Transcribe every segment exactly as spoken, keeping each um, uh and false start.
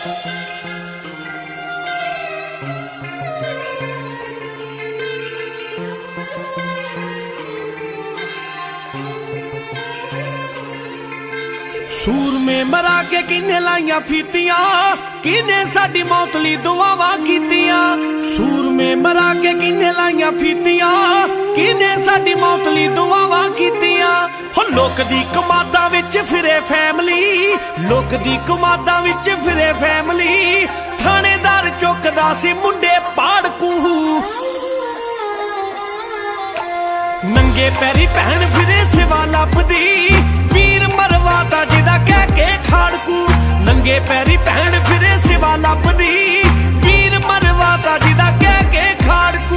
सूरमे मरा के किने लाइया फीतियां, किने साडी मौत लई दुआवां कीतियां। सूरमे मरा के किने लाइया फीतियां, किने साडी मौत लई दुआवां कीतियां। हो लोक दी कमादा विच फिरे फैमिली, लोक दी कमादा विच फिरे फैमिली। थानेदार चुकदा सी मुंडे पाड़कू, नंगे पैरी भैन फिरे सिवा लभदी। वीर मरवाता जिदा कह के खाड़कू, नंगे पैरी भैन फिरे सिवा लभदी। वीर मरवाता जिदा कह के खाड़कू।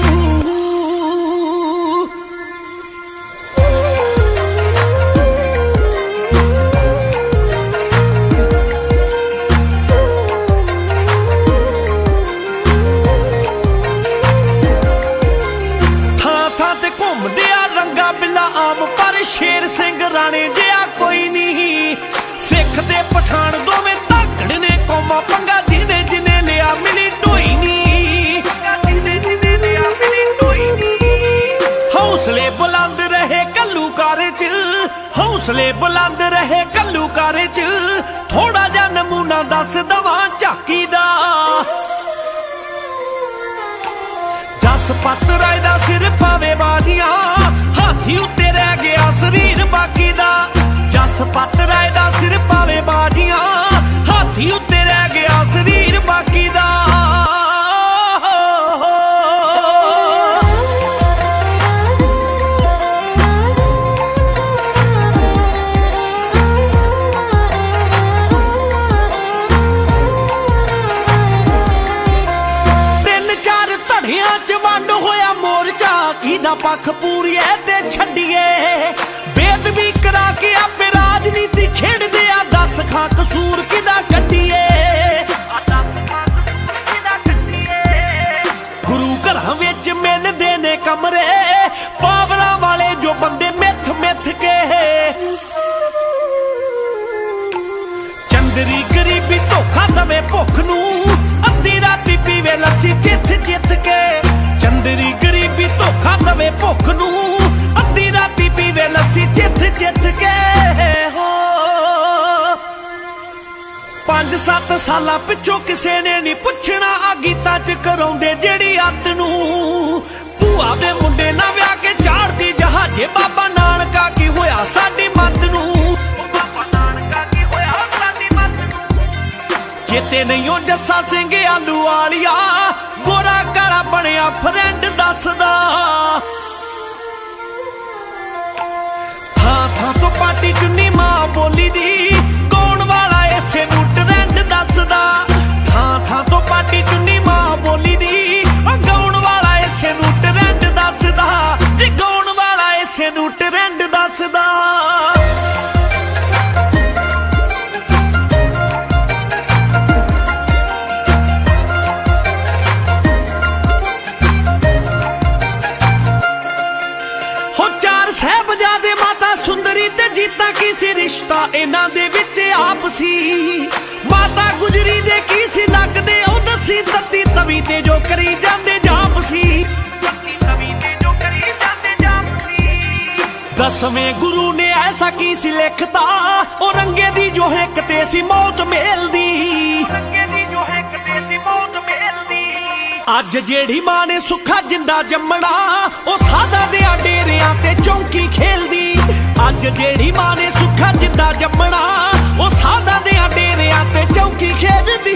शेर सिंह राणे जिहा कोई नहीं, सिख ते पठान दोवें धाकड़ ने कौमां पंगा। जिने जिने लिया मिली ढोई नी, हौसले बुलंद रहे घल्लूकारे च, हौसले बुलंद रहे घल्लूकारे च। थोड़ा जा नमूना दस दवां झाकी दा। जस पत राय दा सिर पावे बाजियां, हाथी उत्ते रह गया शरीर बाकी दा। जस पत राय दा सिर पावे बाजियां, हाथी उत्ते रह गया शरीर बाकी दा। तीन चार धड़ियां च वंड होया मोर्चा, किदा पक्ष पूरीए ते छड्डिए। बेदबी करा के आपे राजनीति खेड़दे आ, दस खां कसूर किदा कड्डिए। गुरु घरां विच मिलदे ने कमरे, पावरां वाले जो बंदे मिथ मिथ के। चंदरी गरीबी धोखा दवे भुख नूं, अद्धी राती पीवे लस्सी चिथ चिथ के। चंदरी गरीबी धोखा दवे भुख नूं, अद्धी राती पीवे लस्सी चिथ चिथ के। हो पंज सत्त सालां पिछों किसे ने नहीं पुछना, आ गीतां च कराउंदे जेड़ी अत्त नूं। भूआ दे मुंडे ना विआह के चाड़दी जहाजे, बाबा नानका की होया साडी मत नूं। चेते नहीं ओ जस्सा सिंह आलू वालिया, गोरा काला बनिया फ्रेंड दसदा। थां थां तो पार्टी चुन्नी मां बोली दी, कौन वाला इसे नूं ट्रेंड दसदा। थां थां तो पार्टी चुन्नी मां बोली दी, कौन वाला इसे नूं ट्रेंड दसदा। जी कौन वाला इसे नूं ट्रेंड दसदा। रिश्ता इन्हां दे विच आपसी, माता गुजरी दे की सी लगदे ओ दसी। तत्ती तवी ते जो करी जांदे जापसी, दसवें गुरु ने ऐसा की सी लिखता, ओ रंगे दी जो हिक ते सी मौत मेल दी। अज जेड़ी मां ने सुखा जिंदा जम्मना, ओ सादा दे डेरियां ते चौंकी खेलदी। अज जेड़ी मां ने सुखा जिंदा जम्मना, ओ सादा दे डेरियां ते चौंकी खेलदी।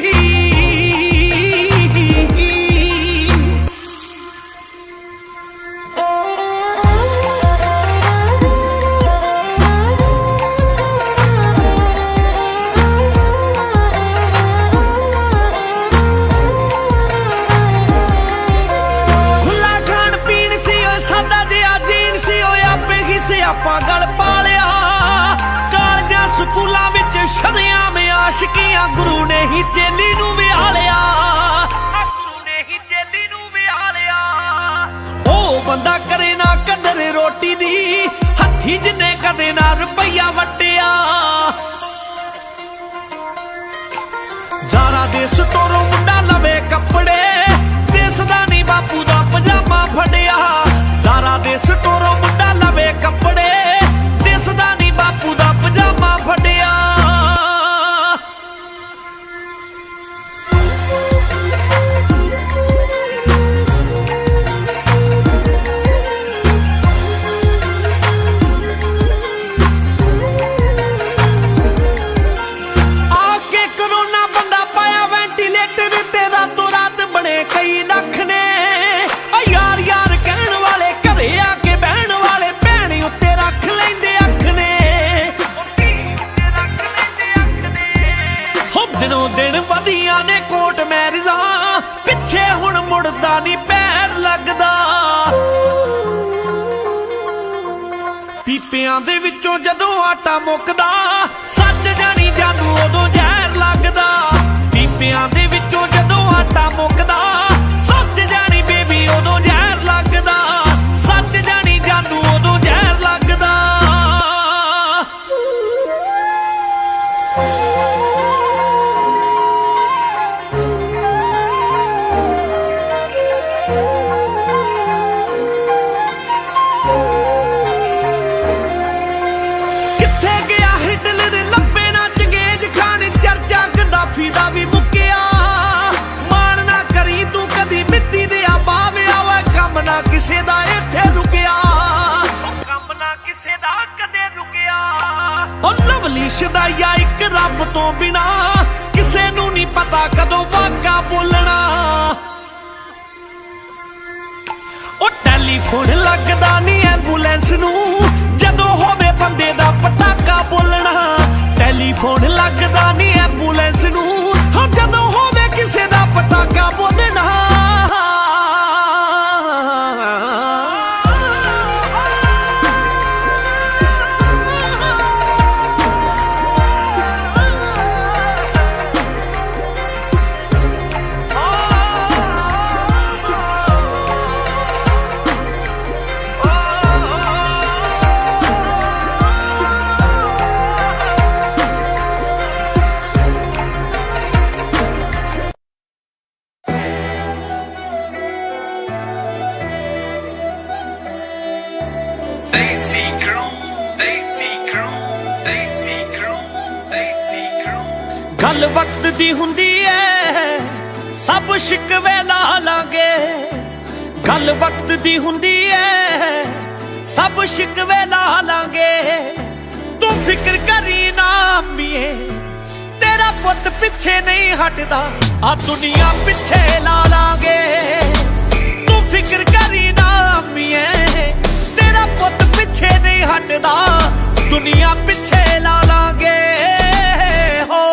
पागल पालिया कालजा स्कूलों विच शरेआम आशिकियां, गुरु ने ही चेली नूं विहालिया। गुरु ने ही चेली नूं विहालिया। ओ बंदा करे ना कदर रोटी दी, हथी जिन्ने कदे ना रुपया वटिया। जारा ਜ਼ਾਰਾ ਦੇ ਸਟੋਰੋਂ ਮੁੰਡਾ ਲਵੇ ਕੱਪੜੇ, ਦਿਸਦਾ ਨੀ ਬਾਪੂ ਦਾ ਪਜਾਮਾ ਫੜਿਆ। ਜ਼ਾਰਾ ਦੇ ਸਟੋਰੋਂ ਮੁੰਡਾ ਲਵੇ ਕੱਪੜੇ, ਦਿਸਦਾ ਨੀ ਬਾਪੂ ਦਾ ਪਜਾਮਾ ਫੜਿਆ। ਕਈ ਲੱਖ ਨੇ ਯਾਰ ਯਾਰ ਕਹਿਣ ਵਾਲੇ, ਘਰੇ ਆ ਕੇ ਬਹਿਣ ਵਾਲੇ, ਭੈਣ ਉੱਤੇ ਰੱਖ ਲੈਂਦੇ ਅੱਖ ਨੇ। ਹੋ ਦਿਨੋਂ ਦਿਨ ਵਧੀਆਂ ਨੇ ਕੋਟ ਮੈਰਿਜਾਂ, ਪਿੱਛੇ ਹੁਣ ਮੁੜਦਾ ਨੀ ਪੈਰ ਲੱਗਦਾ। ਪੀਪਿਆਂ ਦੇ ਵਿੱਚੋਂ ਜਦੋਂ ਆਟਾ ਮੁੱਕਦਾ, ਸੱਜ ਜਾਣੀ ਜਾਦੂ ਉਦੋਂ ਜ਼ਹਿਰ ਲੱਗਦਾ। ਪੀਪਿਆਂ ਦੇ ਵਿੱਚੋਂ ਜਦੋਂ ਆਟਾ ਮੁੱਕਦਾ, ਸੱਜ ਜਾਣੀ ਬੇਬੀ ਉਦੋਂ ਜ਼ਹਿਰ ਲੱਗਦਾ। ਸੱਜ ਜਾਣੀ ਜਾਦੂ ਉਦੋਂ ਜ਼ਹਿਰ ਲੱਗਦਾ। ਕਿੱਥੇ ਗਿਆ ਹਿਟਲਰ, ਲੱਭੇ ਨਾ ਚੰਗੇਜ਼ ਖਾਨ, ਚਰਚਾ ਗਦਾਫੀ ਦਾ ਵੀ ਮੁੱਕਿਆ। ਮਾਣ ਨਾ ਕਰੀ ਤੂੰ ਕਦੀ ਮਿੱਟੀ ਦੇ ਆ ਬਾਵਿਆ, ਵਾ ਕੰਮ ਨਾ ਕਿਸੇ ਦਾ ਇੱਥੇ ਰੁਕਿਆ। ਕੰਮ ਨਾ ਕਿਸੇ ਦਾ ਕਦੇ ਰੁਕਿਆ। ਉਹ ਲਵਲੀ ਸ਼ਦਾਈਆ ਇੱਕ ਰੱਬ ਤੋਂ ਬਿਨਾ, ਕਿਸੇ ਨੂੰ ਨਹੀਂ ਪਤਾ ਕਦੋਂ ਵਾਕਾ ਬੋਲਣਾ। ਉਹ ਟੈਲੀਫੋਨ ਲੱਗਦਾ ਨੀ ਐਂਬੂਲੈਂਸ ਨੂੰ, ਜਦੋਂ ਹੋਵੇ ਬੰਦੇ ਦਾ ਪਟਾਕਾ ਬੋਲਣਾ। ਟੈਲੀਫੋਨ ਲੱਗਦਾ ਨੀ ਐਂਬੂਲੈਂਸ ਨੂੰ, ਹਾਂ ਜਦੋਂ ਹੋਵੇ ਕਿਸੇ ਦਾ ਪਟਾਕਾ ਬੋਲਣਾ। Desi Crew, Desi Crew, Desi Crew, Desi Crew। ਗੱਲ ਵਕਤ ਦੀ ਹੁੰਦੀ ਐ, ਸਭ ਸ਼ਿਕਵੇ ਲਾ ਲਾਂਗੇ। ਗੱਲ ਵਕਤ ਦੀ ਹੁੰਦੀ ਐ, ਸਭ ਸ਼ਿਕਵੇ ਲਾ ਲਾਂਗੇ। ਤੂੰ ਫਿਕਰ ਕਰੀ ਨਾ ਮੀਏ, ਤੇਰਾ ਪੁੱਤ ਪਿੱਛੇ ਨਹੀਂ ਹਟਦਾ, ਆ ਦੁਨੀਆ ਪਿੱਛੇ ਲਾ ਲਾਂਗੇ। ਤੂੰ ਫਿਕਰ ਕਰੀ ਨਾ ਮੀਏ, ਤੇਰਾ ਪੁੱਤ ਪਿੱਛੇ ਨਹੀਂ ਹਟਦਾ, ਦੁਨੀਆ ਪਿੱਛੇ ਲਾ ਲਾਂਗੇ। ਹੋ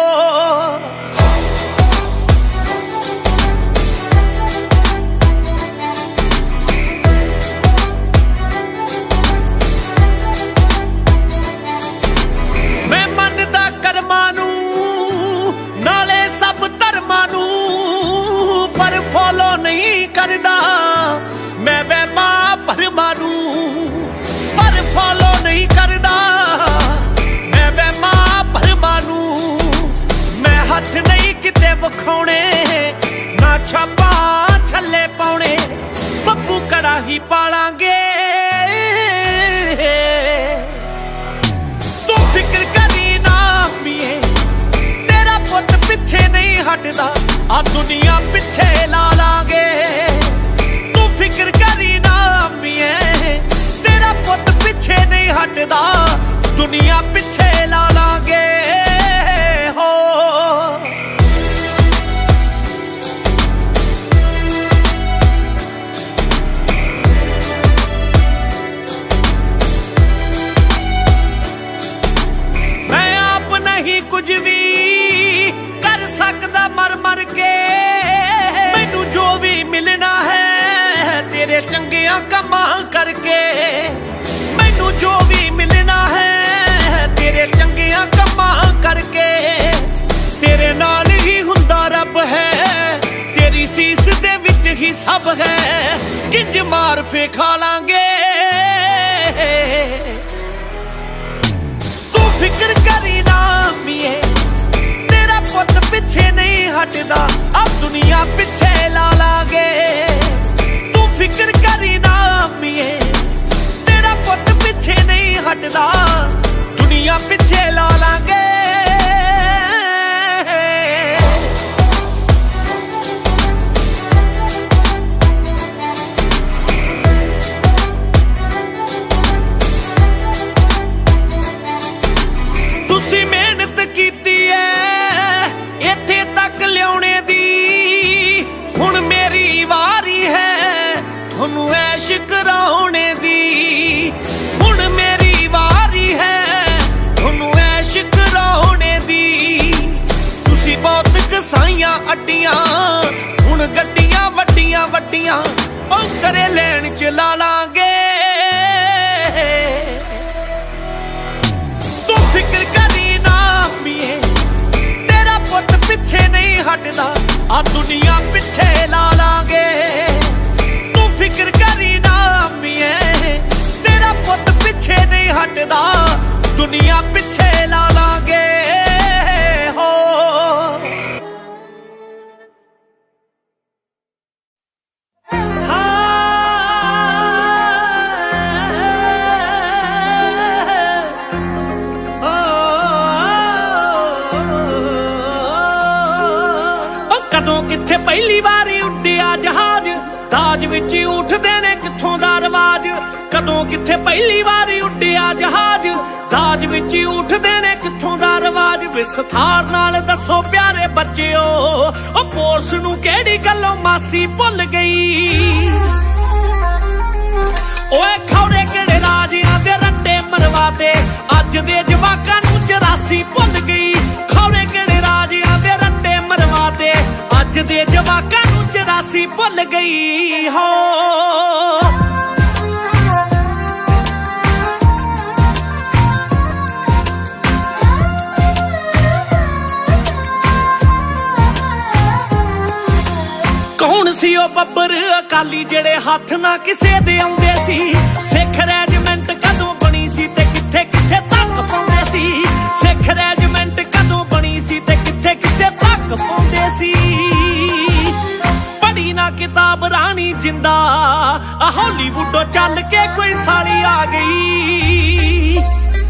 ਮੈਂ ਮੰਨਦਾ ਕਰਮਾਂ ਨੂੰ, ਨਾਲੇ ਸਭ ਧਰਮਾਂ ਨੂੰ, ਪਰ ਫੋਲੋ ਨਹੀਂ ਕਰਦਾ ਮੈਂ ਵਹਿਮਾਂ ਭਰਮਾਂ ਨੂੰ। ਪਰ ਫੋਲੋ ਨਹੀਂ ਕਰਦਾ ਮੈਂ ਵਹਿਮਾਂ ਭਰਮਾਂ ਨੂੰ। ਮੈਂ ਹੱਥ ਨਹੀਂ ਕਿਤੇ ਵਿਖਾਉਣੇ, ਨਾ ਛਾਪਾਂ ਛੱਲੇ ਪਾਉਣੇ, ਬੱਬੂ ਕੜਾਹੀ ਪਾਲਾਂਗੇ। ਤੂੰ ਫਿਕਰ ਕਰੀ ਨਾ ਮੀਏ, ਤੇਰਾ ਪੁੱਤ ਪਿੱਛੇ ਨਹੀਂ ਹਟਦਾ, ਆ ਦੁਨੀਆ ਪਿੱਛੇ ਲਾ ਲਾਂਗੇ। ਤੂੰ ਫਿਕਰ ਕਰੀ ਨਾ ਮੀਏ, ਤੇਰਾ ਪੁੱਤ ਪਿੱਛੇ ਨਹੀਂ ਹਟਦਾ, ਦੁਨੀਆ ਪਿੱਛੇ ਲਾ ਲਾਂਗੇ। ਹੋ ਮੈਂ ਆਪ ਨਹੀਂ ਕੁਝ ਵੀ ਕਰ ਸਕਦਾ ਮਰ ਮਰ ਕੇ। ਮੈਨੂੰ ਜੋ ਵੀ ਮਿਲਣਾ ਹੈ ਤੇਰੇ ਚੰਗਿਆਂ ਕੰਮਾਂ ਕਰਕੇ। ਮੈਨੂੰ ਜੋ ਵੀ ਮਿਲਣਾ ਹੈ ਤੇਰੇ ਚੰਗਿਆਂ ਕੰਮਾਂ ਕਰਕੇ। ਤੇਰੇ ਨਾਲ ਹੀ ਹੁੰਦਾ ਰੱਬ ਹੈ, ਤੇਰੀ ਸੀਸ ਦੇ ਵਿੱਚ ਹੀ ਸਭ ਹੈ। ਕਿੰਜ ਮਾਰ ਫੇ ਖਾ ਲਾਂਗੇ। ਤੂੰ ਫਿਕਰ ਕਰੀ ਨਾ ਮੀਏ, ਤੇਰਾ ਪੁੱਤ ਪਿੱਛੇ ਨਹੀਂ हटदा आ दुनिया पिछे ला लांगे तू फिक्र करी ना अम्मीए तेरा पुत पिछे नहीं हटदा दुनिया पिछे ला लांगे कराने दी हुण मेरी वारी है थोनू ऐश कराने दी तुसी बहुत कसाइयां अड्डियां हुण गड्डियां वड्डियां वड्डियां ओ करे लैन च ला लांगे तू फिक्र करी ना अम्मीए तेरा पुत पिछे नहीं हटदा आ दुनिया पिछे ला लांगे तू फिक्र करी ना अम्मीए तेरा पुत पिछे नहीं हटदा दुनिया पिछे ला लांगे हो कदों किथे पहली बारी उड्डिया जहाज दाज विच उठ देने किथों दा रवाज कदों किथे पहली बारी उड्डिया जहाज दाज विच उठ देने किथों दा रवाज विस्तार नाल दसो प्यारे बच्चिओ ओ पोरस नूं किहड़ी गल्लों मासी भुल गई ओए खौरे किहड़े राजियां दे रट्टे मरवाते अज दे जवाकां नूं चौरासी भुल गई खौरे किहड़े राजियां दे रट्टे मरवाते अज दे जवाकां नूं चौरासी भुल गई हो कौन सी ओ बब्बर अकाली जेड़े हाथ ना किसे दे आउंदे सी सिख रेजिमेंट कदों बनी सी ते किथे किथे तक पाउंदे सी सिख रेजिमेंट कदों बनी सी ते किथे किथे तक पाउंदे सी पढ़ी ना किताब रानी जिंदा हॉलीवुडों चल के कोई साली आ गई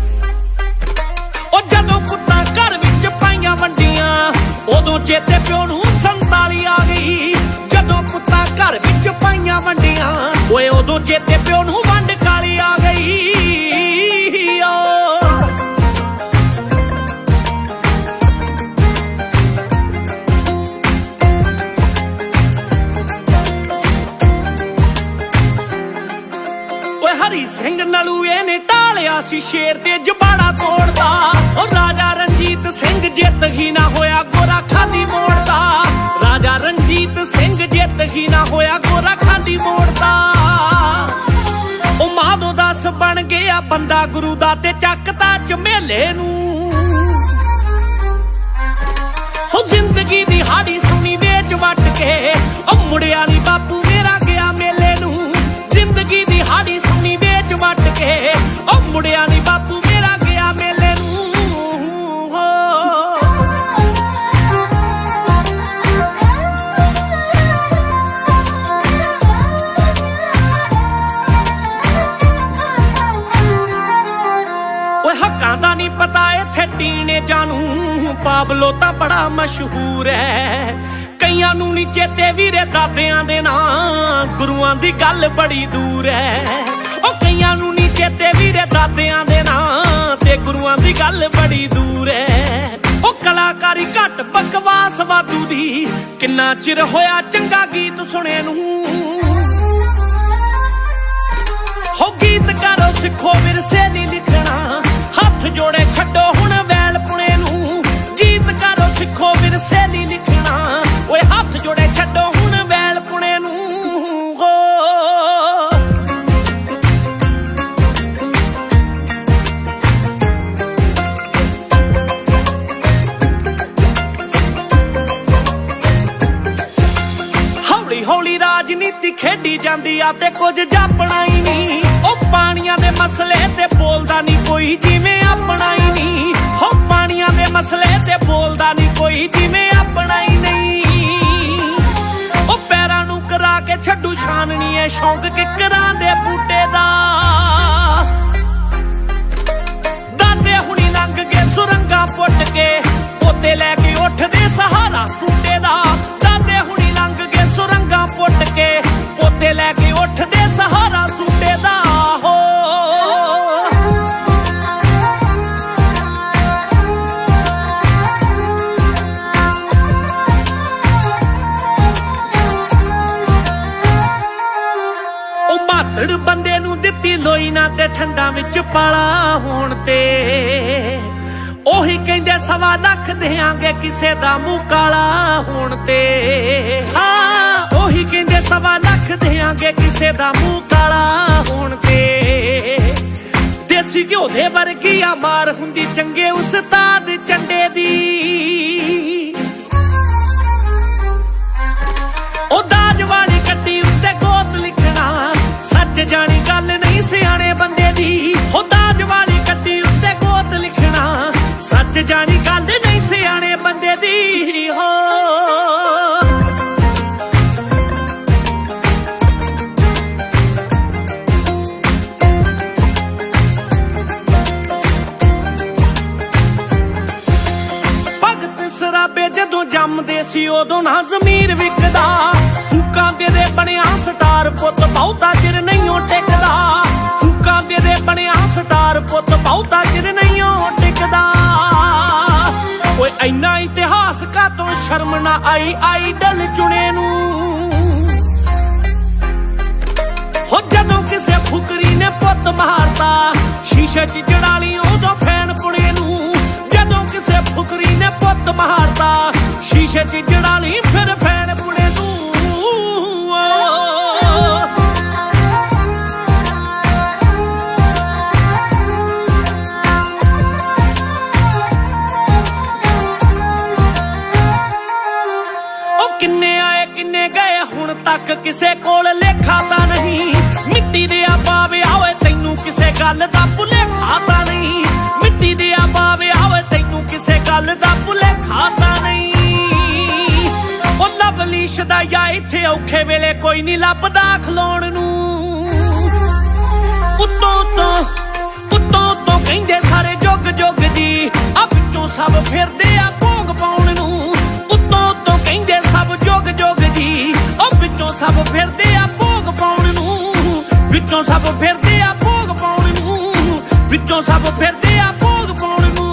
ओ जदों पुत्तां घर विच पाइयां वंडियां उदों चेते प्यो नूं संताली आ गई जदों पुत्तां घर विच पाइयां वंडियां ओए उदों चेते प्यो नूं वंड काली आ गई हरी सिंह नलूए ने टालिया सी शेर ते जबाड़ा तोड़दा और राजा रंजीत सिंह जित ही ना होया गोरा खाली मोड़दा राजा रंजीत सिंह जित ही ना होया गोरा खाली मोड़दा ओ माधो दास बन गया बंदा गुरु दा ते चकता झमेले नूं हो जिंदगी दी हाड़ी सुनी वेच वट के ओ मुड़िया नी बापू मेरा गया मेले नूं जिंदगी दी हाड़ी सुनी वेच वट के ओ मुड़िया नी बापू मेरा गया मेले नूं हो ओए हक्कां दा नी पता इत्थे टीने जानू पाबलो तां बड़ा मशहूर है कईयां नूं नी चेते वीरे दादियां दे नां गुरुआं दी गल बड़ी दूर है ओ कईयां नूं नी चेते वीरे दादियां दे नां ते गुरुआं दी गल बड़ी दूर है ओ कलाकारी घट बकवास वादू दी किन्ना चिर होया चंगा गीत सुने नूं हो गीत करो सिखो विरसे दी लिखना हथ जोड़े छड्डो हुण वैल पुणे नूं गीत करो सिखो विरसे दी लिखना ओए हाथ जोड़े छड्डो हुण वैल पुणे नूं हो हौली हौली राजनीति खेडी जांदी आ ते कुछ जापना ही नहीं ओ पानियां दे मसले ते बोलदा नहीं कोई जिवें अपना ही नहीं हो पानियां दे मसले ते बोलदा नहीं कोई जिवें अपना ही नहीं ਏ ਸ਼ੌਂਕ ਕਿੱਕਰਾਂ ਦੇ ਬੂਟੇ ਦਾ। ਦਾਦੇ ਹੁਣੀ ਲੰਘ ਗਏ ਸੁਰੰਗਾ ਪੁੱਟ ਕੇ, ਪੋਤੇ ਲੈ ਕੇ ਉੱਠਦੇ ਸਹਾਰਾ ਸੂਟੇ ਦਾ। ਦਾਦੇ ਹੁਣੀ ਲੰਘ ਗਏ ਸੁਰੰਗਾ ਪੁੱਟ ਕੇ, ਪੋਤੇ ਲੈ ਕੇ ਉੱਠਦੇ ਸਹਾਰਾ ਸੂਟੇ ਦਾ। ਹੋ ਮਾਤੜ ਬੰਦੇ ਨੂੰ ਦਿੱਤੀ ਲੋਈ ਨਾ ਤੇ ਠੰਡਾਂ ਵਿੱਚ ਪਾਲਾ ਹੋਣ ਤੇ, ਉਹੀ ਕਹਿੰਦੇ ਸਵਾ ਲੱਖ ਦਿਆਂਗੇ ਕਿਸੇ ਦਾ ਮੂੰਹ ਕਾਲਾ ਹੋਣ ਤੇ। ਹਾਂ ਉਹੀ ਕਹਿੰਦੇ ਸਵਾ ਲੱਖ ਦਿਆਂਗੇ ਕਿਸੇ ਦਾ ਮੂੰਹ ਕਾਲਾ ਹੋਣ ਤੇ। ਦੇਸੀ ਘਿਓ ਦੇ ਵਰਗੀ ਆ ਮਾਰ ਹੁੰਦੀ ਚੰਗੇ ਉਸਤਾਦ ਚੰਡੇ ਦੀ। ਉਹ ਦਾਜ ਵਾਲੀ ਗੱਡੀ ਉੱਤੇ ਗੋਤ ਲਿਖਣਾ, ਸੱਚ ਜਾਣੀ ਗੱਲ ਨਹੀਂ ਸਿਆਣੇ ਬੰਦੇ ਦੀ। ਹੋ ਦਾਜ ਵਾਲੀ ਗੱਡੀ ਉੱਤੇ ਗੋਤ ਲਿਖਣਾ, ਸੱਚ ਜਾਣੀ ਗੱਲ ਨਹੀਂ ਸਿਆਣੇ ਬੰਦੇ ਦੀ। ਹੋ ਭਗਤ ਸਰਾਬੇ ਜਦੋਂ ਜੰਮਦੇ ਸੀ ਉਦੋਂ ਨਾ ਜ਼ਮੀਰ ਵਿਕਦਾ। ਫੂਕਾਂ ਦੇ ਦੇ ਬਣਿਆ ਸਟਾਰ ਪੁੱਤ ਬਹੁਤਾ ਚਿਰ ਨਹੀਂ ਓ ਟਿਕਦਾ। ਫੂਕਾਂ ਦੇ ਦੇ ਬਣਿਆ ਸਟਾਰ ਪੁੱਤ ਬਹੁਤਾ ਚਿਰ ਨਹੀਂ ਓ ਟਿਕਦਾ। ਓਏ ਇੰਨਾ ਇਤਿਹਾਸ ਕਾਤੋਂ ਸ਼ਰਮ ਨਾ ਆਈ ਆਈਡਲ ਚੁਣੇ ਨੂੰ। ਹੋ ਜਦੋਂ ਕਿਸੇ ਫੁਕਰੀ ਨੇ ਪੁੱਤ ਮਾਰਤਾ, ਸ਼ੀਸ਼ੇ 'ਚ ਜੜਾਲੀ ਉਦੋਂ ਫੈਨ ਪੁਣੇ ਨੂੰ। ਜਦੋਂ ਕਿਸੇ ਫੁਕਰੀ ਨੇ ਪੁੱਤ ਮਾਰਤਾ, ਸ਼ੀਸ਼ੇ 'ਚ ਜੜਾਲੀ ਫਿਰ ਫੈਨ ਪੁਣੇ ਨੂੰ। ਕਿੰਨੇ ਆਏ ਕਿੰਨੇ ਗਏ ਹੁਣ ਤੱਕ ਕਿਸੇ ਕੋਲ ਲੇਖਾ ਤਾਂ ਨਹੀਂ। ਮਿੱਟੀ ਦੇ ਆ ਪਾਵੇ ਆਵੇ ਤੈਨੂੰ ਕਿਸੇ ਗੱਲ ਦਾ ਭੁਲੇਖਾ ਤਾਂ ਨਹੀਂ। ਮਿੱਟੀ ਦੇ ਆ ਪਾਵੇ ਆਵੇ ਤੈਨੂੰ ਕਿਸੇ ਗੱਲ ਦਾ ਭੁਲੇਖਾ ਤਾਂ ਨਹੀਂ। ਉਹ ਲਵਲੀਸ਼ ਦਾ ਯਾ ਇੱਥੇ ਔਖੇ ਵੇਲੇ ਕੋਈ ਨਹੀਂ ਲੱਭਦਾ ਖਲੋਣ ਨੂੰ। ਉੱਤੋਂ ਉੱਤੋਂ ਉੱਤੋਂ ਉੱਤੋਂ ਕਹਿੰਦੇ ਸਾਰੇ ਜੁਗ ਜੁਗ ਜੀ, ਆ ਵਿੱਚੋਂ ਸਭ ਫਿਰਦੇ ਆ ਭੋਗ ਪਾਉਣ ਨੂੰ। ਉੱਤੋਂ ਉੱਤੋਂ ਕਹਿੰਦੇ ਸਭ ਜੁਗ ਜੁਗ ਜੀ, ਉਹ ਵਿੱਚੋਂ ਸਭ ਫਿਰਦੇ ਆ ਭੋਗ ਪਾਉਣ ਨੂੰ। ਵਿੱਚੋਂ ਸਭ ਫਿਰਦੇ ਆ ਭੋਗ ਪਾਉਣ ਨੂੰ। ਵਿੱਚੋਂ ਸਭ ਫਿਰਦੇ ਆ ਭੋਗ ਪਾਉਣ ਨੂੰ।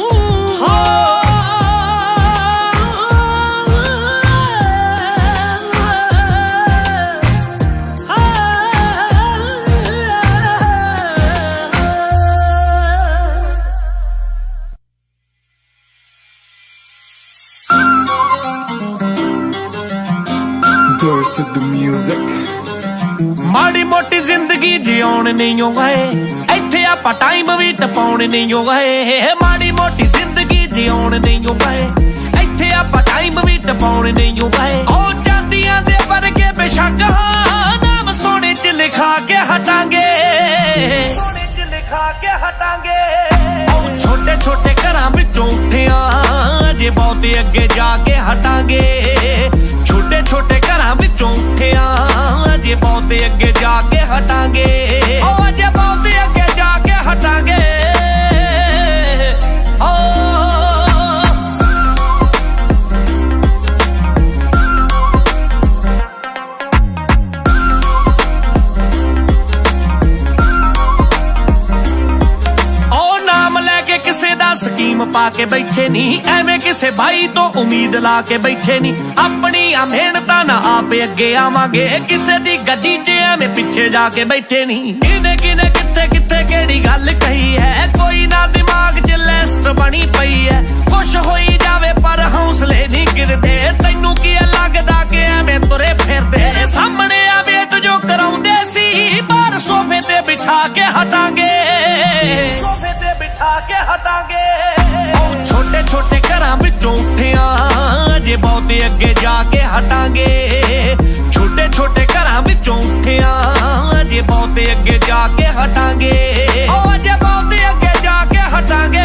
ਮਾੜੀ ਮੋਟੀ ਜ਼ਿੰਦਗੀ ਜਿਉਣ ਨਹੀਂ ਓ ਗਏ, ਇੱਥੇ ਆਪਾਂ ਟਾਈਮ ਵੀ ਟਪਾਉਣ ਨਹੀਂ ਓ ਗਏ। ਮਾੜੀ ਮੋਟੀ ਜ਼ਿੰਦਗੀ ਜਿਉਣ ਨਹੀਂ ਓ ਗਏ, ਇੱਥੇ ਆਪਾਂ ਟਾਈਮ ਵੀ ਟਪਾਉਣ ਨਹੀਂ ਓ ਗਏ। ਉਹ ਚਾਂਦੀਆਂ ਦੇ ਵਰਗੇ ਬੇਸ਼ੱਕ ਨਾਮ ਸੋਨੇ 'ਚ ਲਿਖਾ ਕੇ ਹਟਾਂਗੇ, ਸੋਨੇ 'ਚ ਲਿਖਾ ਕੇ ਹਟਾਂਗੇ। ਉਹ ਛੋਟੇ ਛੋਟੇ ਘਰਾਂ ਵਿੱਚੋਂ ਉੱਠਿਆ ਜੇ ਬਹੁਤੇ ਅੱਗੇ ਜਾ ਕੇ ਹਟਾਂਗੇ। ਛੋਟੇ ਛੋਟੇ ਘਰਾਂ ਵਿੱਚੋਂ ਉੱਠਿਆ ਜੇ ਬਹੁਤੇ ਅੱਗੇ ਜਾ ਕੇ ਹਟਾਂਗੇ। ਉਹ ਜੇ ਬਹੁਤੇ ਅੱਗੇ ਜਾ ਕੇ ਹਟਾਂਗੇ। ਸਕੀਮ ਪਾ ਕੇ ਬੈਠੇ ਨਹੀਂ, ਐਵੇਂ ਕਿਸੇ ਭਾਈ ਤੋਂ ਉਮੀਦ ਲਾ ਕੇ ਬੈਠੇ ਨਹੀਂ। ਆਪਣੀਆਂ ਮਿਹਨਤਾਂ ਨਾ ਆਪੇ ਅੱਗੇ ਆਵਾਂਗੇ, ਕਿਸੇ ਦੀ ਗੱਡੀ 'ਚ ਐਵੇਂ ਪਿੱਛੇ ਜਾ ਕੇ ਬੈਠੇ ਨਹੀਂ। ਕਿਨੇ ਕਿਨੇ ਕਿੱਥੇ ਕਿੱਥੇ ਕਿਹੜੀ ਗੱਲ ਕਹੀ ਹੈ, ਕੋਈ ਨਾ ਦਿਮਾਗ 'ਚ ਲਿਸਟ ਬਣੀ ਪਈ ਹੈ। ਖੁਸ਼ ਹੋਈ ਜਾਵੇ ਪਰ ਹੌਸਲੇ ਨਹੀਂ ਗਿਰਦੇ, ਤੈਨੂੰ ਕੀ ਲੱਗਦਾ ਕਿ ਐਵੇਂ ਤੁਰੇ ਫਿਰਦੇ। ਸਾਹਮਣੇ ਆ ਵੇਟ ਜੋ ਕਰਾਉਂਦੇ ਸੀ, ਬਾਹਰ ਸੋਫੇ ਤੇ ਬਿਠਾ ਕੇ ਹਟਾਂਗੇ, ਸੋਫੇ ਤੇ ਬਿਠਾ ਕੇ ਹਟਾਂਗੇ। ਛੋਟੇ ਛੋਟੇ ਘਰਾਂ ਵਿੱਚੋਂ ਉੱਠਿਆ ਜੇ ਬਹੁਤੇ ਅੱਗੇ ਜਾ ਕੇ ਹਟਾਂਗੇ। ਛੋਟੇ ਛੋਟੇ ਘਰਾਂ ਵਿੱਚੋਂ ਉੱਠਿਆ ਜੇ ਬਹੁਤੇ ਅੱਗੇ ਜਾ ਕੇ ਹਟਾਂਗੇ। ਉਹ ਜੇ ਬਹੁਤੇ ਅੱਗੇ ਜਾ ਕੇ ਹਟਾਂਗੇ।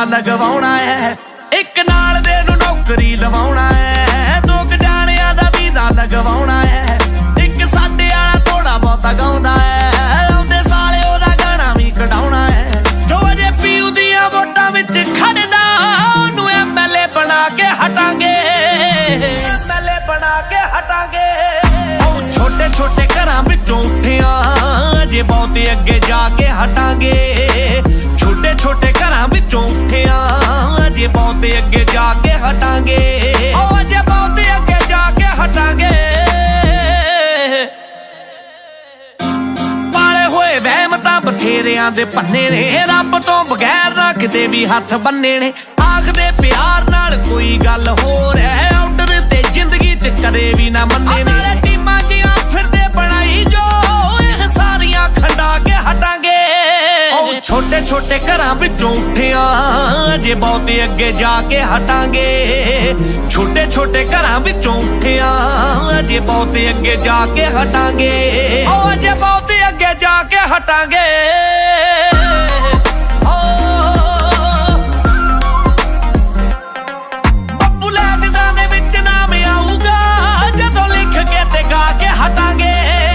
ਵੀਜ਼ਾ ਲਗਵਾਉਣਾ ਹੈ, ਇੱਕ ਨਾਲ ਦੇ ਨੂੰ ਨੌਕਰੀ ਲਵਾਉਣਾ ਹੈ, ਦੋ ਕੁ ਜਾਣਿਆਂ ਦਾ ਵੀਜ਼ਾ ਲਗਵਾਉਣਾ ਹੈ, ਇੱਕ ਸਾਡੇ ਵਾਲਾ ਥੋੜਾ ਬਹੁਤਾ ਗਾਉਂਦਾ ਹੈ, ਆਉਂਦੇ ਸਾਲੇ ਉਹਦਾ ਗਾਣਾ ਵੀ ਕਢਾਉਣਾ ਹੈ, ਜੋ ਅਜੇ ਪੀਯੂ ਦੀਆਂ ਵੋਟਾਂ ਵਿੱਚ ਖੜਦਾ ਉਹਨੂੰ ਐਮ ਐਲ ਏ ਬਣਾ ਕੇ ਹਟਾਂਗੇ, ਐਮ ਐਲ ਏ ਬਣਾ ਕੇ ਹਟਾਂਗੇ। ਉਹ ਛੋਟੇ ਛੋਟੇ ਘਰਾਂ ਵਿੱਚੋਂ ਉੱਠਿਆ ਜੇ ਬਹੁਤੇ ਅੱਗੇ ਜਾ ਕੇ ਹਟਾਂਗੇ, ਛੋਟੇ ਛੋਟੇ ਘਰਾਂ ਵਿੱਚੋਂ ਉੱਠਿਆ ਜੇ ਬਹੁਤੇ ਅੱਗੇ ਜਾ ਕੇ ਹਟਾਂਗੇ, ਉਹ ਅਜੇ ਬਹੁਤੇ ਅੱਗੇ ਜਾ ਕੇ ਹਟਾਂਗੇ। ਪਾਲੇ ਹੋਏ ਵਹਿਮ ਤਾਂ ਬਥੇਰਿਆਂ ਦੇ ਪੰਨੇ ਨੇ, ਰੱਬ ਤੋਂ ਬਗੈਰ ਨਾ ਕਿਤੇ ਵੀ ਹੱਥ ਬੰਨੇ ਨੇ, ਆਖਦੇ ਪਿਆਰ ਨਾਲ ਕੋਈ ਗੱਲ ਹੋਰ ਹੈ, ਆਰਡਰ ਤੇ ਜ਼ਿੰਦਗੀ ਚ ਕਦੇ ਵੀ ਨਾ ਮੰਨੇ ਨੇ, ਟੀਮਾਂ ਜੀਆਂ ਫਿਰਦੇ ਬਣਾਈ ਜੋ ਇਹ ਸਾਰੀਆਂ ਖੰਡਾ ਕੇ ਹਟਾਂਗੇ। ਉਹ ਛੋਟੇ ਛੋਟੇ ਘਰਾਂ ਵਿੱਚੋਂ ਉੱਠਿਆ ਜੇ ਬਹੁਤੇ ਅੱਗੇ ਜਾ ਕੇ ਹਟਾਂਗੇ, ਛੋਟੇ ਛੋਟੇ ਘਰਾਂ ਵਿੱਚੋਂ ਉੱਠਿਆ ਜੇ ਬਹੁਤੇ ਅੱਗੇ ਜਾ ਕੇ ਹਟਾਂਗੇ, ਉਹ ਅਜੇ ਬਹੁਤੇ ਅੱਗੇ ਜਾ ਕੇ ਹਟਾਂਗੇ। ਬੱਬੂ ਲੈਜਡਾਂ ਦੇ ਵਿੱਚ ਨਾਮ ਆਊਗਾ ਜਦੋਂ ਲਿਖ ਕੇ ਤੇ ਗਾ ਕੇ ਹਟਾਂਗੇ।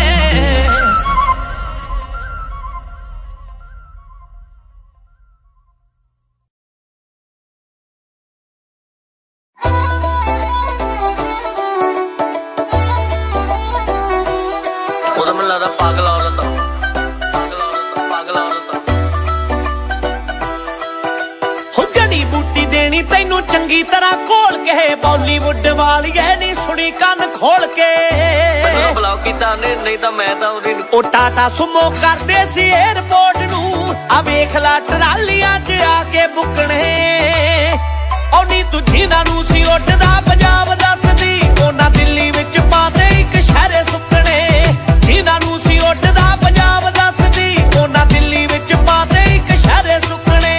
ਪਾਗਲ ਔਰਤ ਪਾਗਲ ਔਰਤ ਪਾਗਲ ਔਰਤ ਹੋ ਜੜੀ ਬੂਟੀ ਦੇਣੀ ਤੈਨੂੰ ਚੰਗੀ ਤਰ੍ਹਾਂ ਘੋਲ ਕੇ, ਬਾਲੀਵੁੱਡ ਵਾਲੀਏ ਨੀ ਸੁਣੀ ਕੰਨ ਖੋਲ ਕੇ, ਮੈਨੂੰ ਬਲੌਕ ਕੀਤਾ ਨੇ ਨਹੀਂ ਤਾਂ ਮੈਂ ਤਾਂ ਉਹਦੀ ਉਹ ਟਾਟਾ ਸੁਮੋ ਕਰਦੇ ਸੀ 에ਅਰਪੋਰਟ ਨੂੰ, ਆ ਵੇਖ ਲਾ ਟਰਾਲੀਆਂ 'ਚ ਆ ਕੇ ਬੁੱਕਣੇ, ਉਹ ਨੀ ਤੂੰ ਜਿਨ੍ਹਾਂ ਨੂੰ ਸੀ ਉੱਡਦਾ ਪੰਜਾਬ ਦੱਸਦੀ, ਉਹਨਾਂ ਦਿੱਲੀ ਵਿੱਚ ਪਾਤੇ ਇੱਕ ਸ਼ਹਿਰੇ ਸੁੱਕਣੇ, ਜਿਨ੍ਹਾਂ ਨੂੰ ਸੀ ਉੱਡਦਾ ਪੰਜਾਬ ਦੱਸਦੀ, ਉਹਨਾਂ ਦਿੱਲੀ ਵਿੱਚ ਪਾਤੇ ਇੱਕ ਸ਼ਹਿਰੇ ਸੁੱਕਣੇ।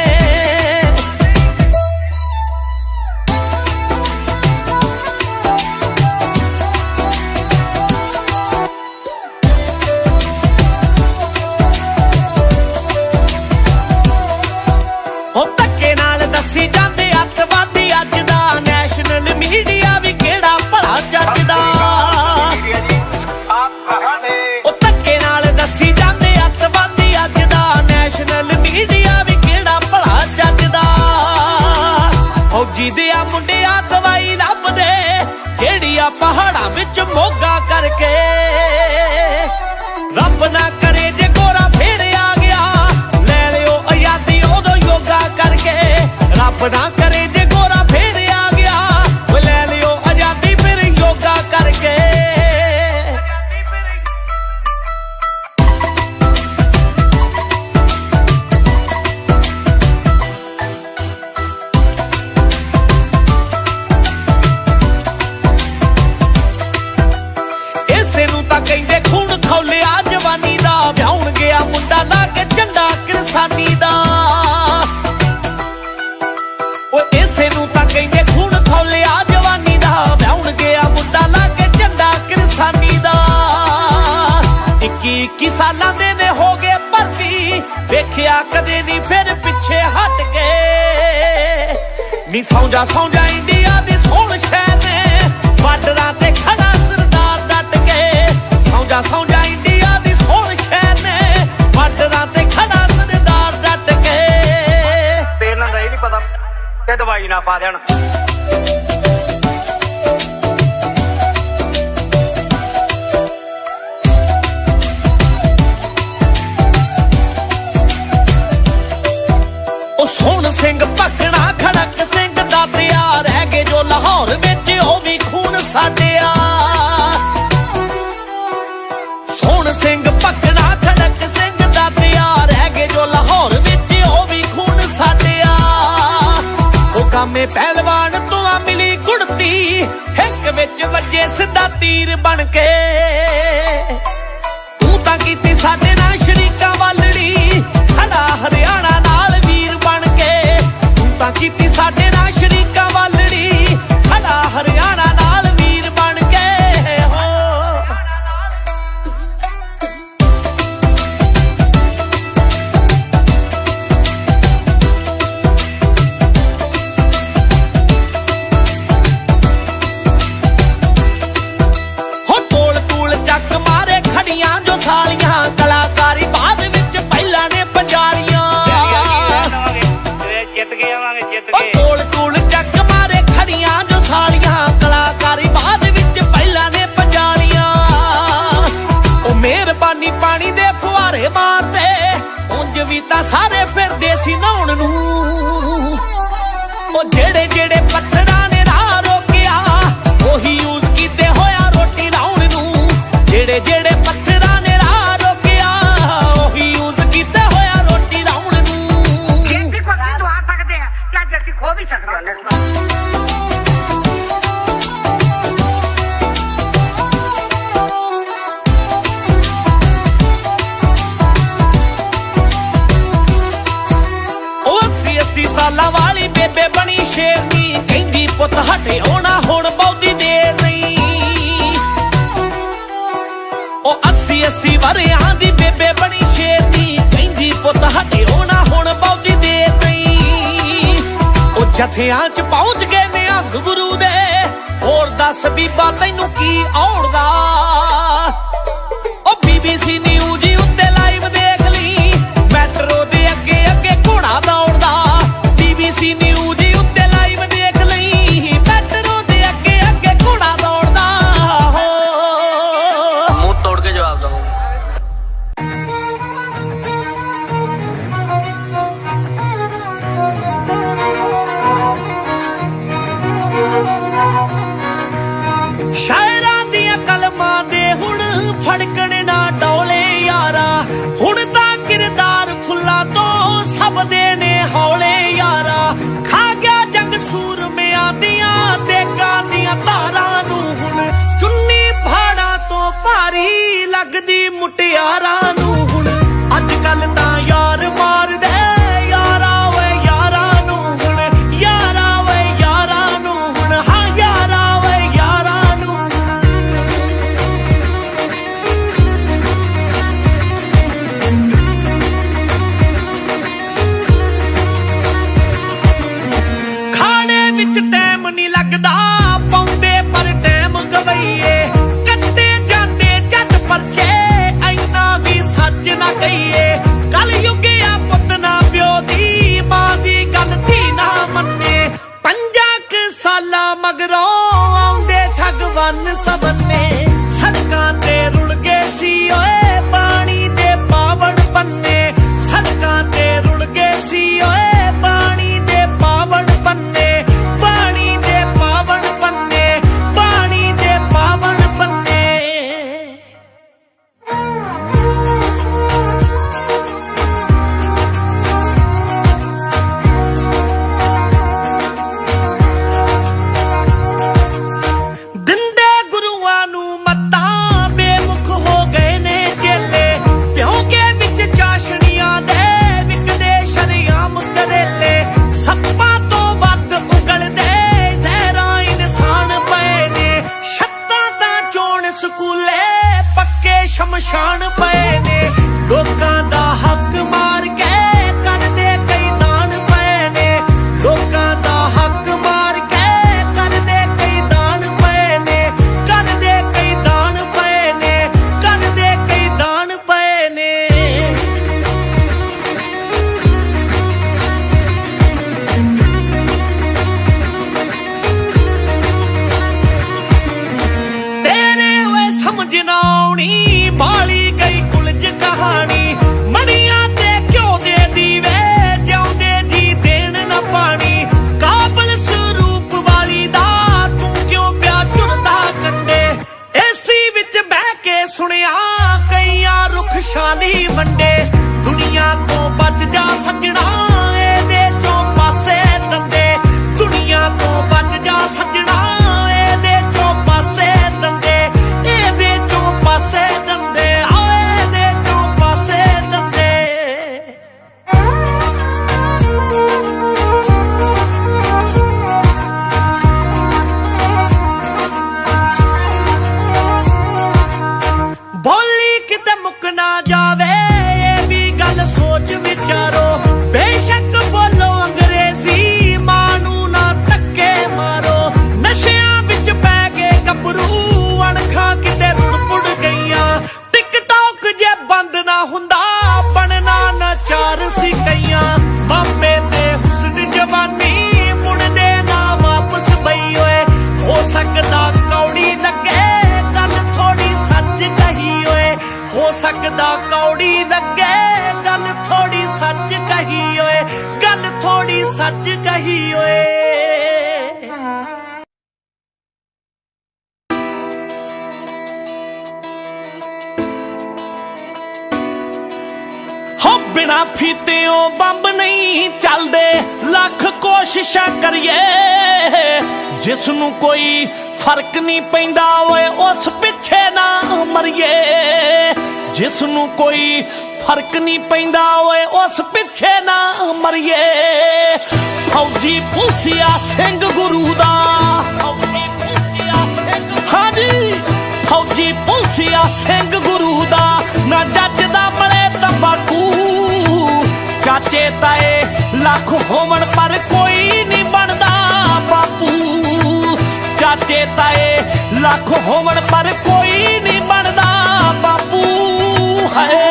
ਉਹ ਧੱਕੇ ਨਾਲ ਦੱਸੀ ਜਾਂਦੇ ਅੱਤਵਾਦੀ ਅੱਜ ਦਾ, ਨੈਸ਼ਨਲ ਮੀਡੀਆ ਵੀ ਕਿਹੜਾ ਭਲਾ ਜੱਜਦਾ, ਉਹ ਧੱਕੇ ਨਾਲ ਦੱਸੀ ਜਾਂਦੇ ਅੱਤਵਾਦੀ ਅੱਜ ਦਾ, ਨੈਸ਼ਨਲ ਮੀਡੀਆ ਵੀ ਕਿਹੜਾ ਭਲਾ ਜੱਜਦਾ, ਫੌਜੀ ਦੇ ਆ ਮੁੰਡਿਆਂ ਦਵਾਈ ਲੱਭਦੇ ਜਿਹੜੀ ਆ ਪਹਾੜਾਂ ਵਿੱਚ ਮੋਗਾ ਕਰਕੇ, ਰੱਬ ਨਾ ਕਰੇ ਜੇ ਗੋਰਾ ਫੇਰ ਆ ਗਿਆ, ਲੈ ਲਿਓ ਆਜ਼ਾਦੀ ਉਦੋਂ ਯੋਗਾ ਕਰਕੇ, ਰੱਬ ਨਾ ਕਰੇ ਜੇ ਗੋਰਾ ਫੇਰ ਆ ਗਿਆ, ਲੈ ਲਿਓ ਆਜ਼ਾਦੀ ਫਿਰ ਯੋਗਾ ਕਰਕੇ। ਇਸੇ ਨੂੰ ਤਾਂ ਕਹਿੰਦੇ ਖੂਨ ਖੌਲਿਆ ਜਵਾਨੀ ਦਾ, ਵਿਆਹੁਣ ਗਿਆ ਮੁੰਡਾ ਲਾ ਕੇ ਝੰਡਾ ਕਿਰਸਾਨੀ ਦਾ, ਉਹ ਇਸੇ ਨੂੰ ਤਾਂ ਕਹਿੰਦੇ ਖੂਨ ਖੌਲਿਆ ਜਵਾਨੀ ਦਾ, ਵਿਆਹੁਣ ਗਿਆ ਮੁੰਡਾ ਲਾ ਕੇ ਝੰਡਾ ਕਿਰਸਾਨੀ ਦਾ, ਇੱਕੀ ਇੱਕੀ ਸਾਲਾਂ ਦੇ ਨੇ ਹੋ ਗਏ ਭਰਤੀ, ਵੇਖਿਆ ਕਦੇ ਨਹੀਂ ਫਿਰ ਪਿੱਛੇ ਹਟ ਕੇ, ਨੀ ਸੌਂਜਾ ਸੌਂਜਾ ਇੰਡੀਆ ਦੀ ਸੋਹਣ ਸ਼ਹਿਰ ਨੇ, ਬਾਰਡਰਾਂ ਤੇ ਖੜਾ ਸਰਦਾਰ ਡਟ ਕੇ, ਸੌਂਜਾ ਸੌਂਜਾ ਇੰਡੀਆ ਦੀ ਸੋਹਣ ਸ਼ਹਿਰ ਨੇ, ਬਾਰਡਰਾਂ ਤੇ ਖੜਾ ਸਰਦਾਰ ਡਟ ਕੇ। ਤੇ ਇਹਨਾਂ ਦਾ ਇਹ ਨਹੀਂ ਪਤਾ ਕਿ ਦਵਾਈ ਨਾ ਪਾ ਦੇਣ। ਉਹ ਸੋਹਣ ਸਿੰਘ ਭਗਣਾ ਖੜਕ ਸਿੰਘ ਦਾਤਿਆ, ਰਹਿ ਗਏ ਜੋ ਲਾਹੌਰ ਵਿੱਚ ਉਹ ਵੀ ਖੂਨ ਸਾਡਿਆ, ਸੋਹਣ ਸਿੰਘ ਭਗਣਾ ਖੜਕ ਸਿੰਘ ਦਾਤਿਆ, ਰਹਿ ਗਏ ਜੋ ਲਾਹੌਰ ਵਿੱਚ ਉਹ ਵੀ ਖੂਨ ਸਾਡਿਆ, ਉਹ ਕਾਮੇ ਪਹਿਲਵਾਨ ਤੋਂ ਆ ਮਿਲੀ ਕੁੜਤੀ, ਹਿੱਕ ਵਿੱਚ ਵੱਜੇ ਸਿੱਧਾ ਤੀਰ ਬਣ ਕੇ, ਤੂੰ ਤਾਂ ਕੀਤੀ ਸਾਡੇ ਨਾਲ ਸ਼ਰੀਕਾਂ ਵਾਲੜੀ, ਖੜਾ ਹਰਿਆਣਾ ਨਾਲ ਵੀਰ ਬਣ ਕੇ, ਤੂੰ ਤਾਂ ਕੀਤੀ ਸਾਡੇ ਨਾਲ ਸ਼ਰੀਕਾਂ ਵਾਲੜੀ, ਖੜਾ ਹਰਿਆਣਾ ਨਾਲ ਵੀਰ ਬਣ ਕੇ। ਹੋ भी सकते हो। साला वाली बेबे बनी शेरनी कहंदी पुत हटे होना हुण बहुती देर नहीं। ओ अस्सी अस्सी वरियां दी बेबे बनी शेरनी कहंदी पुत हटे होना हुण बहुती देर नहीं। ओ जथियां च पहुंच गए ने अंग गुरु दे होर दस बीबा तैनू की औड़दा। ओ बीबीसी न्यूज़ उत्ते लाइव देख ली मैट्रो दे अगे अगे घोड़ा दौड़दा। बीबीसी न्यूज़ उत्ते लाइव देख लई मैट्रो दे अगे अगे घोड़ा दौड़दा। हो मुंह तोड़ के जवाब दो। शायरां दियां कलमां दे हुण फड़कण ना डोले यारा। हुण तां किरदार फुल्लां तो सब दे ने हौले यारा। खा गया जंग सूरमियां दियां देगां दियां धारां नूं हुण चुन्नी भाड़ा तो भारी लगदी मुटियारां नूं हुण। अज कल तां यार मार दे यारा वे यारा नूं हुण यारा वे यारा नूं हुण हाँ यारा वे यारा नूं। खाने विच टैम नी लगदा पौंदे पर टैम गवईए। कट्टे जांदे जट परचे ऐना भी सच ना कहिए। कल युगिया पुत ना प्यो दी मां दी गल धी ना मन्ने। पंजा क साला मगरों आउंदे ठगवन सबने। सड़कां ते रुल गए सी ओए पानी दे पावण पन्ने। सड़कां ते रुल गए सी ओए पानी दे पावण पन्ने। पानी दे पावण पन्ने पानी दे पावण पन्ने। दिंदे गुरुआं नूं मत्तां बेमुख हो गए ने चेले। प्यों के विच चाशणियां दे विकदे शरेआम करेले। सप्पां तो वध उगलदे जहरां इंसान पए ने। छत्तां तां चोण स्कूले पक्के शमशान पए ने। लोकां दा हक मार के करदे कई दान पए ने। लोकां दा हक मार के करदे कई दान पए ने। करदे कई दान पए ने। करदे कई दान पए ने। तेरे वे समझ ना आउणी बाली गई उलझ कहानी। मणियां ते क्यों दे दीवे जिउंदे जी देण ना पानी। काबल स्वरूप वाली दा तू क्यों प्या चुरदा कंडे। एसी विच बह के सुनिया कईयां रुख शाली वंडे। दुनिया तो बच जा सजना एदे चों पासे दंदे। दुनिया तो बच जा सजना एदे चों पासे दंदे। एदे चों पासे दंदे आए एदे चों पासे दंदे। बोली किते मुक ना जावे ये भी गल सोच विचारो। बेशक बोलो अंग्रेजी मानू ना धक्के मारो। नशियां विच पै गए गभरू अणखां किते रुड़ पुड़ गईयां। टिकटॉक जे बंद ना हुंदा बनना नचार सी कईयां। बाबे ते हुस्न जवानी मुड़दे ना वापस बई ओए। हो सकदा कौड़ी लगे गल थोड़ी सच कही ओए। हो सकदा कौड़ी लगे गल थोड़ी सच कही ओए। गल थोड़ी सच कही ओए। हो बिना फीतियों बंब नहीं चलदे। लख कोशिश कोशिशां करिए जिसनू कोई फर्क नहीं पैंदा ओए उस पिछे ना मरिए जिसनू कोई फर्क नहीं पैंदा ओए उस पिछे ना मरिए फौजी पुलसिया सिंह गुरु दा हाँ जी फौजी पुलसिया सिंह गुरु दा ना जज दा मले तंबाकू चाचे ताए लख होवन पर कोई नहीं बनदा बापू चाचे ताए लख होवन पर कोई नहीं बनदा बापू है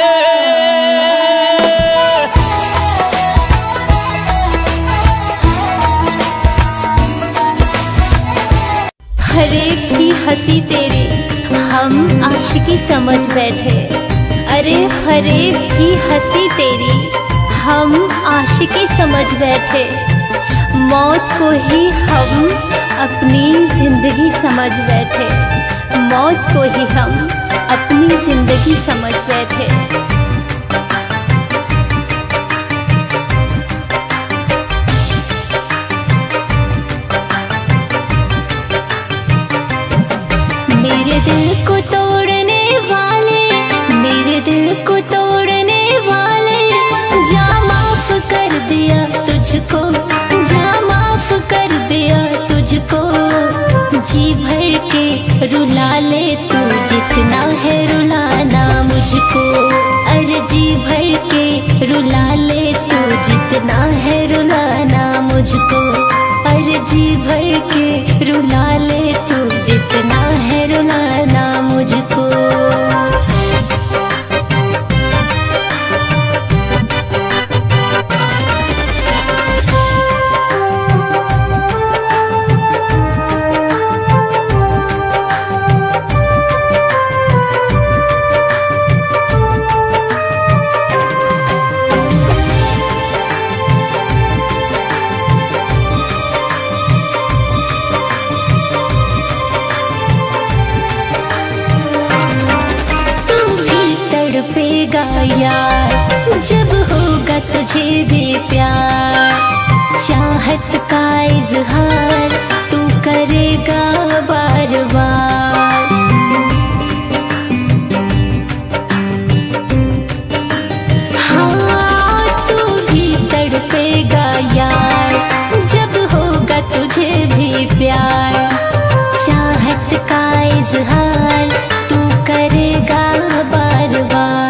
हरे भी हंसी तेरी हम आशिकी समझ बैठे अरे हरे भी हंसी तेरी हम आशिकी समझ बैठे मौत को ही हम अपनी जिंदगी समझ बैठे मौत को ही हम अपनी जिंदगी समझ बैठे मेरे दिल को तोड़ने वाले मेरे दिल को तोड़ने वाले जा माफ कर दिया तुझको जा माफ कर दिया तुझको जी भर के रुला ले तू जितना है रुलाना मुझको अरे जी भर के रुला ले तू जितना है रुलाना मुझको अरे जी भर के रुला ले तू जितना है रुलाना मुझको यार जब होगा तुझे भी प्यार चाहत का इजहार तू करेगा बार बार हाँ तू भी तड़पेगा यार जब होगा तुझे भी प्यार चाहत का इजहार तू करेगा बार बार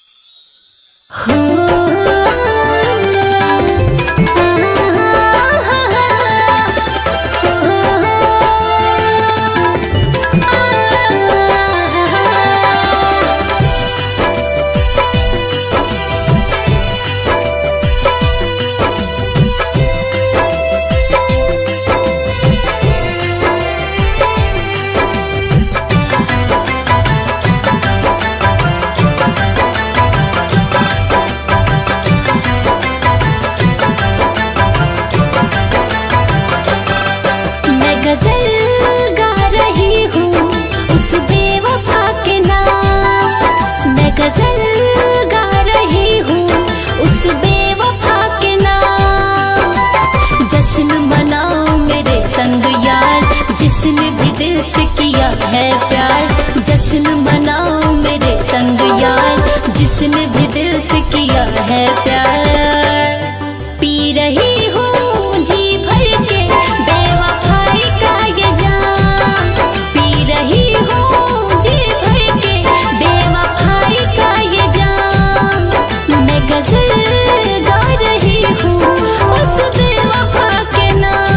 जिसने भी दिल से किया है प्यार जश्न मनाओ मेरे संग यार जिसने भी दिल से किया है प्यार पी रही हूँ जी भर के बेवफाई का ये जाम पी रही हूँ जी भर के बेवफाई का ये जाम मैं गजल गा रही हूँ उस बेवफा के नाम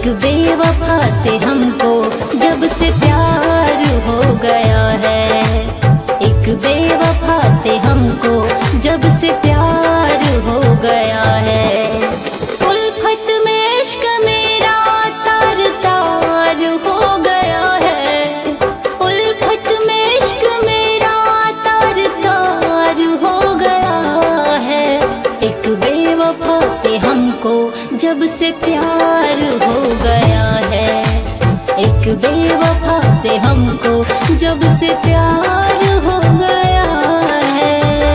एक बेवफा से हमको जब से प्यार हो गया है, एक बेवफा से हमको जब से प्यार हो गया है। उल्फत में इश्क मेरा तार तार हो गया है, उल्फत में इश्क मेरा तार तार हो गया है। एक बेवफा से हमको जब से प्यार हो गया है, एक बेवफा से हमको जब से प्यार हो गया है।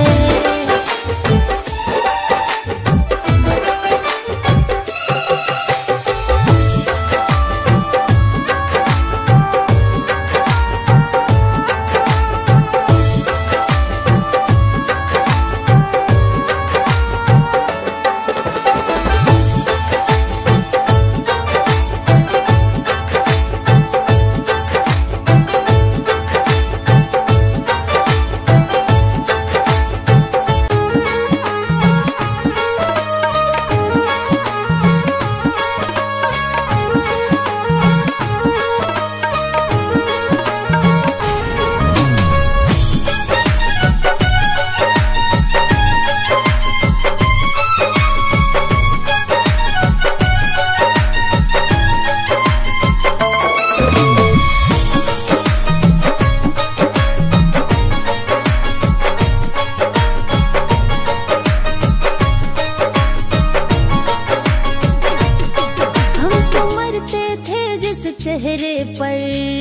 चेहरे पर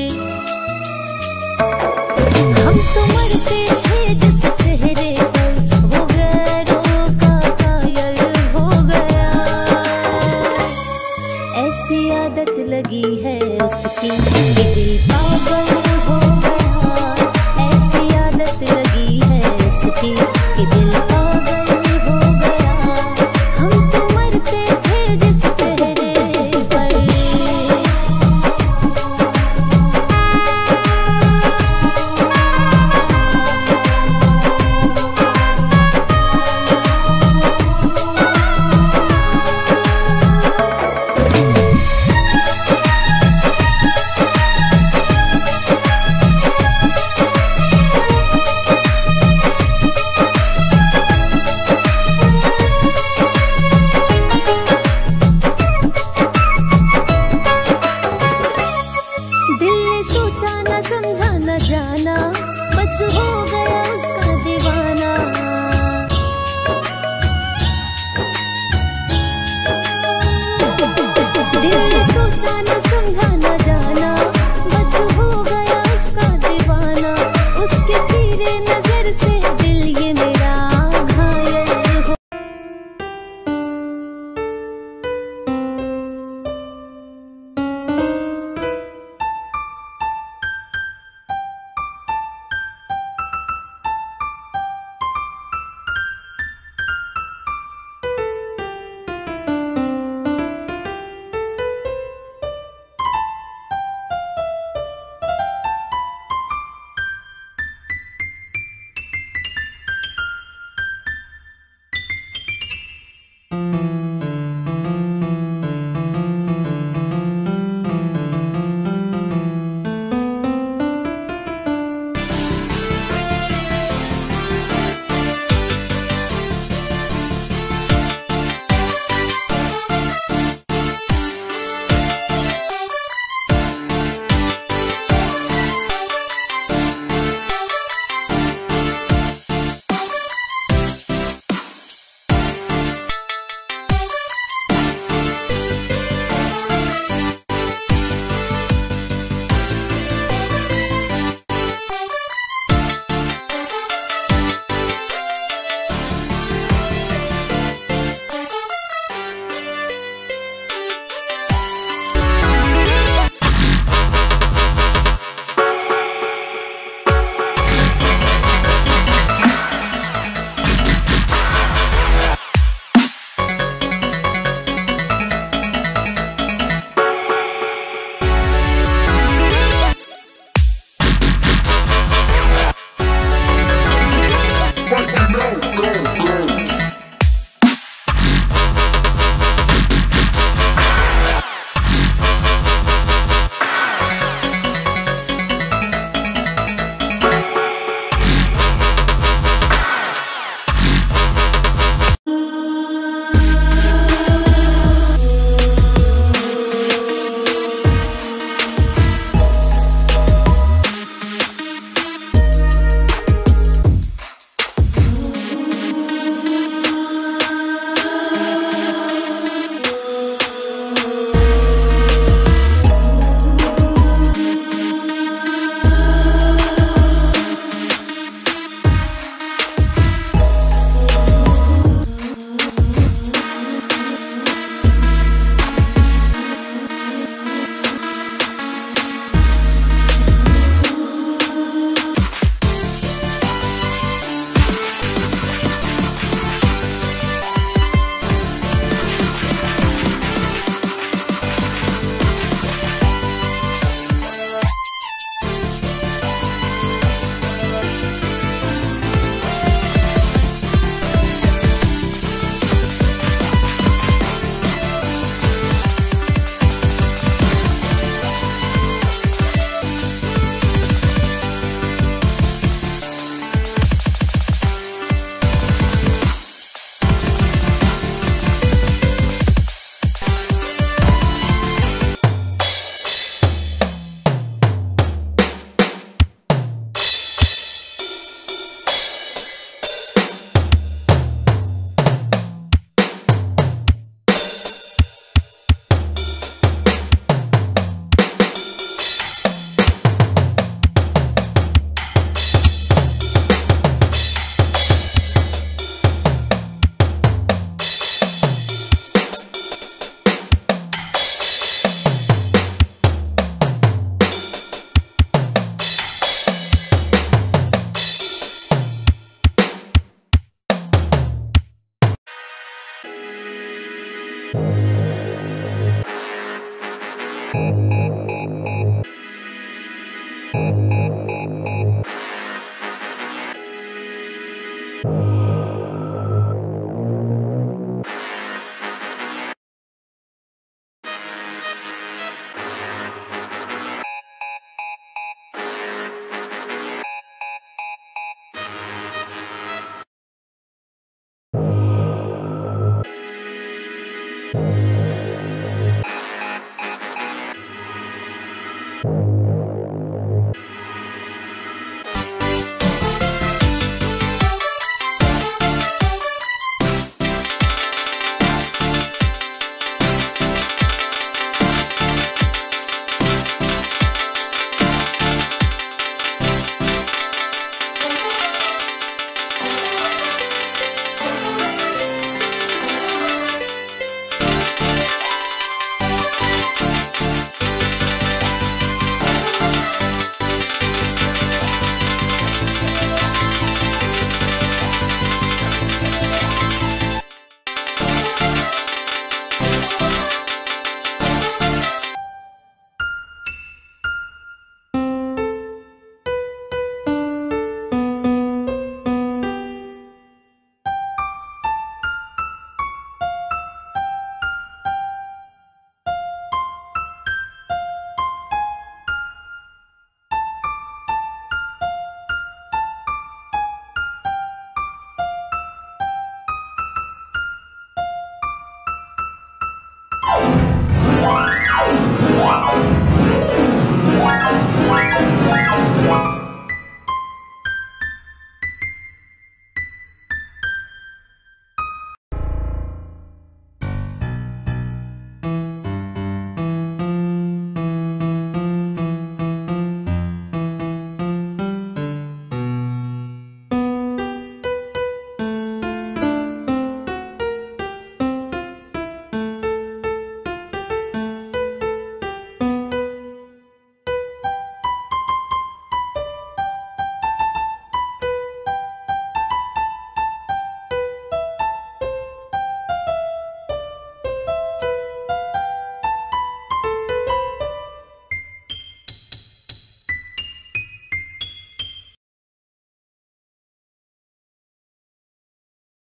हम तो मरते थे जिस चेहरे पर, वो गैरों का कायल हो गया। ऐसी आदत लगी है उसकी कि दिल पागल